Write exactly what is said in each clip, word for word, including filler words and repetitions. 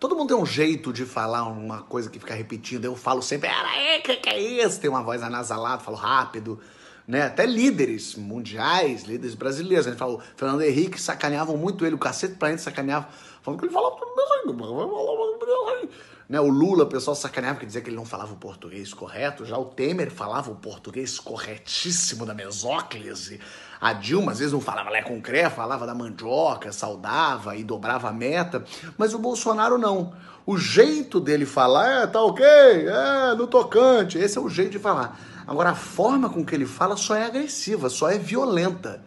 Todo mundo tem um jeito de falar uma coisa que fica repetindo. Eu falo sempre, era, que que é isso? Tem uma voz anasalada, falo rápido, né? Até líderes mundiais, líderes brasileiros. A gente falou, Fernando Henrique sacaneavam muito ele, o Cacete Planeta sacaneava, falando que ele falava né? O Lula, o pessoal sacaneava, porque dizia que ele não falava o português correto. Já o Temer falava o português corretíssimo da mesóclise. A Dilma, às vezes, não falava lá com cré, falava da mandioca, saudava e dobrava a meta. Mas o Bolsonaro não. O jeito dele falar é, tá ok, é, no tocante. Esse é o jeito de falar. Agora, a forma com que ele fala só é agressiva, só é violenta.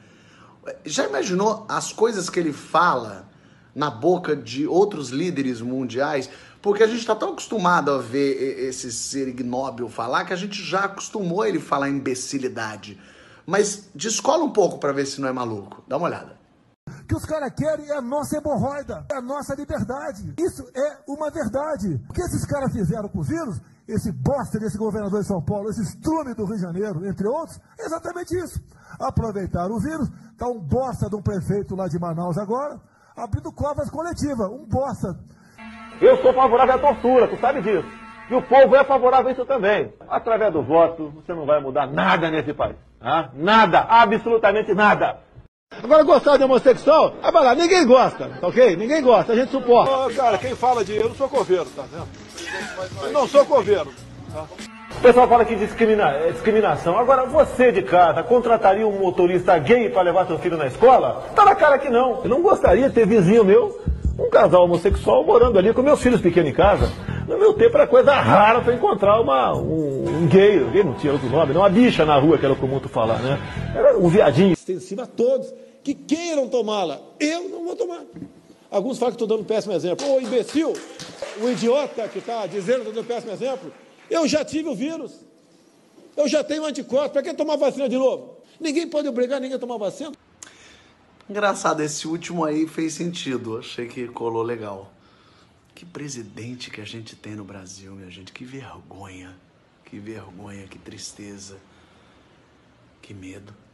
Já imaginou as coisas que ele fala na boca de outros líderes mundiais? Porque a gente está tão acostumado a ver esse ser ignóbil falar que a gente já acostumou ele falar imbecilidade. Mas descola um pouco para ver se não é maluco. Dá uma olhada. O que os caras querem é a nossa hemorroida, é a nossa liberdade. Isso é uma verdade. O que esses caras fizeram com o vírus, esse bosta desse governador de São Paulo, esse estrume do Rio de Janeiro, entre outros, é exatamente isso. Aproveitaram o vírus, tá um bosta de um prefeito lá de Manaus agora, abrindo covas coletivas, um bosta. Eu sou favorável à tortura, tu sabe disso. E o povo é favorável a isso também. Através do voto, você não vai mudar nada nesse país. Ah? Nada, absolutamente nada. Agora, gostar de homossexual, ah, vai lá, ninguém gosta, tá ok? Ninguém gosta, a gente suporta. Oh, cara, quem fala de eu não sou coveiro, tá vendo? Eu não sou coveiro. Tá? O pessoal fala que discrimina, é discriminação. Agora, você de casa contrataria um motorista gay para levar seu filho na escola? Tá na cara que não. Eu não gostaria de ter vizinho meu, um casal homossexual morando ali com meus filhos pequenos em casa. No meu tempo era coisa rara para encontrar uma, um, um gay, gay não tinha outro nome, não, uma bicha na rua, que era o comum tu falar, né? Era um viadinho. Extensiva a todos que queiram tomá-la. Eu não vou tomar. Alguns falam que estou dando um péssimo exemplo. Ô, imbecil, o idiota que está dizendo que estou dando um péssimo exemplo, eu já tive o vírus. Eu já tenho anticorpos. Para que tomar vacina de novo? Ninguém pode obrigar ninguém a tomar vacina. Engraçado, esse último aí fez sentido. Achei que colou legal. Que presidente que a gente tem no Brasil, minha gente. Que vergonha. Que vergonha, que tristeza. Que medo.